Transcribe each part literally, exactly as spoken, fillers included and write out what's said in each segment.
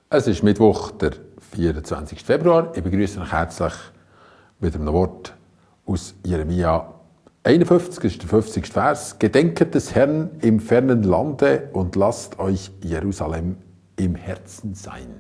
Es ist Mittwoch, der vierundzwanzigste Februar. Ich begrüße euch herzlich mit einem Wort aus Jeremia einundfünfzig, das ist der fünfzigste Vers. Gedenket des Herrn im fernen Lande und lasst euch Jerusalem im Herzen sein.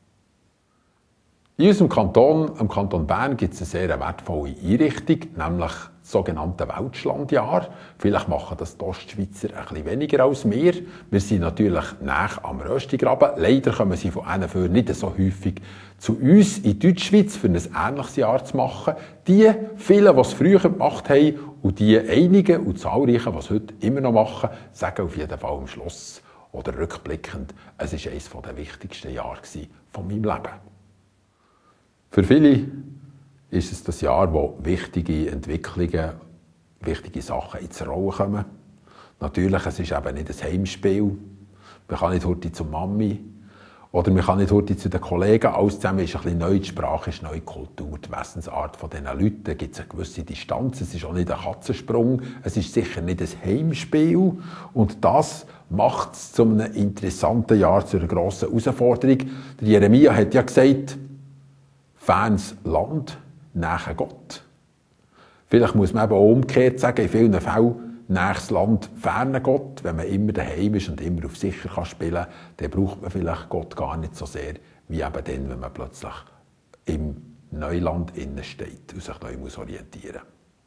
In unserem Kanton, im Kanton Bern, gibt es eine sehr wertvolle Einrichtung, nämlich das sogenannte Weltschlandjahr. Vielleicht machen das die Ostschweizer ein bisschen weniger als wir. Wir sind natürlich nah am Röstigraben. Leider kommen sie von ihnen für nicht so häufig zu uns in Deutschschweiz, für ein ähnliches Jahr zu machen. Die vielen, die es früher gemacht haben, und die einigen und zahlreichen, die es heute immer noch machen, sagen auf jeden Fall am Schluss oder rückblickend, es war eines der wichtigsten Jahre von meinem Leben. Für viele ist es das Jahr, wo wichtige Entwicklungen, wichtige Sachen ins Rollen kommen. Natürlich, es ist eben nicht ein Heimspiel. Man kann nicht heute zur Mami oder man kann nicht heute zu den Kollegen. Alles zusammen ist ein bisschen neu, die Sprache ist neu, die Kultur, die Wesensart von diesen Leuten. Da gibt es eine gewisse Distanz. Es ist auch nicht ein Katzensprung. Es ist sicher nicht ein Heimspiel. Und das macht es zu einem interessanten Jahr, zu einer grossen Herausforderung. Der Jeremia hat ja gesagt, fernes Land, nahe Gott. Vielleicht muss man eben auch umgekehrt sagen, in vielen Fällen nahes Land, ferne Gott. Wenn man immer daheim ist und immer auf sicher kann spielen kann, dann braucht man vielleicht Gott gar nicht so sehr, wie eben dann, wenn man plötzlich im Neuland innen steht und sich neu muss orientieren.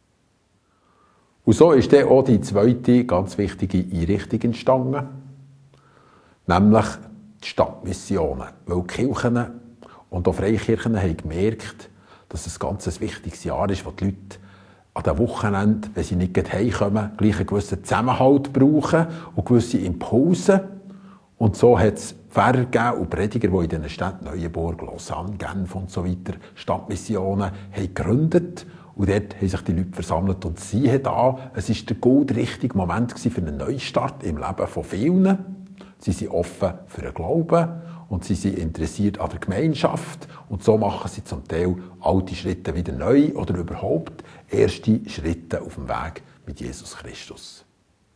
Und so ist dann auch die zweite ganz wichtige Einrichtung entstanden, nämlich die Stadtmissionen. Weil die Kirchen und auch Freikirchen haben gemerkt, dass es ein ganz wichtiges Jahr ist, wo die Leute an den Wochenenden, wenn sie nicht heimkommen, gleich einen gewissen Zusammenhalt brauchen und gewisse Impulse. Und so hat es Pfarrer gegeben und Prediger, die in diesen Städten Neuenburg, Lausanne, Genf und so weiter Stadtmissionen haben gegründet. Und dort haben sich die Leute versammelt. Und siehe da, es war der gut richtige Moment für einen Neustart im Leben von vielen. Sie sind offen für den Glauben. Und sie sind interessiert an der Gemeinschaft. Und so machen sie zum Teil alte Schritte wieder neu oder überhaupt erste Schritte auf dem Weg mit Jesus Christus.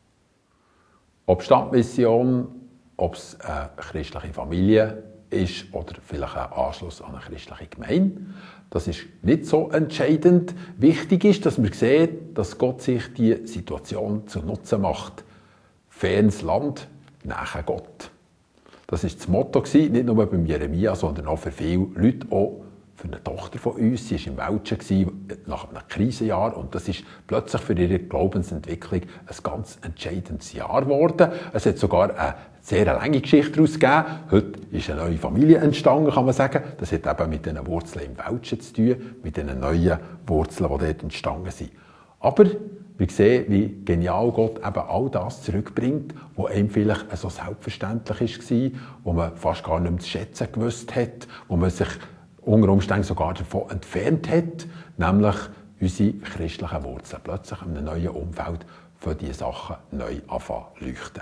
Ob Stadtmission, ob es eine christliche Familie ist oder vielleicht ein Anschluss an eine christliche Gemeinde, das ist nicht so entscheidend. Wichtig ist, dass man sieht, dass Gott sich die Situation zunutze macht. Fernes Land, nahe Gott. Das war das Motto, nicht nur beim Jeremia, sondern auch für viele Leute, auch für eine Tochter von uns. Sie war im Welschen nach einem Krisenjahr und das ist plötzlich für ihre Glaubensentwicklung ein ganz entscheidendes Jahr geworden. Es hat sogar eine sehr lange Geschichte daraus gegeben. Heute ist eine neue Familie entstanden, kann man sagen. Das hat eben mit diesen Wurzeln im Welschen zu tun, mit diesen neuen Wurzeln, die dort entstanden sind. Aber wir sehen, wie genial Gott eben all das zurückbringt, was einem vielleicht so selbstverständlich war, wo man fast gar nicht mehr zu schätzen gewusst hat, wo man sich unter Umständen sogar davon entfernt hat, nämlich unsere christlichen Wurzeln. Plötzlich in einem neuen Umfeld für diese Sachen neu anfangen zu leuchten.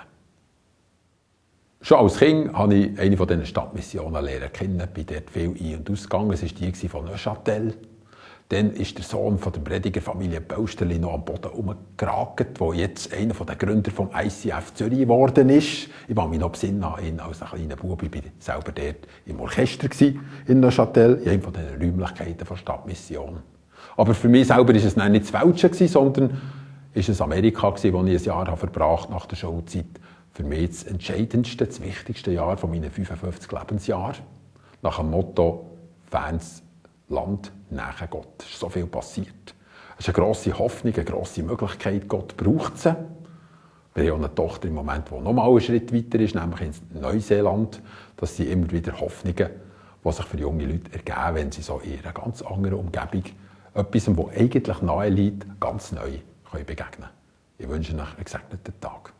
Schon als Kind habe ich eine von diesen Stadtmissionen lernen kennen, bin dort viel ein- und ausgegangen. Es war die von Neuchâtel. Dann ist der Sohn von der Predigerfamilie Bausterli noch am Boden herumgeragt, der jetzt einer der Gründer des I C F Zürich geworden ist. Ich kann mich noch besinnen an ihn als ein kleiner Bub. Ich war selber dort im Orchester in Neuchâtel, in einer von den Räumlichkeiten der Stadtmission. Aber für mich selber war es nicht das Welschen, sondern ist es Amerika, wo ich ein Jahr verbracht nach der Schulzeit. Für mich das entscheidendste, das wichtigste Jahr von meinen fünfundfünfzig Lebensjahren. Nach dem Motto «Fans Land, nahe Gott». Es ist so viel passiert. Es ist eine grosse Hoffnung, eine grosse Möglichkeit. Gott braucht sie. Wir haben auch eine Tochter im Moment, die noch mal einen Schritt weiter ist, nämlich in Neuseeland. Das sind immer wieder Hoffnungen, die sich für junge Leute ergeben, wenn sie so in einer ganz anderen Umgebung etwas, das eigentlich nahe liegt, ganz neu begegnen können. Ich wünsche euch einen gesegneten Tag.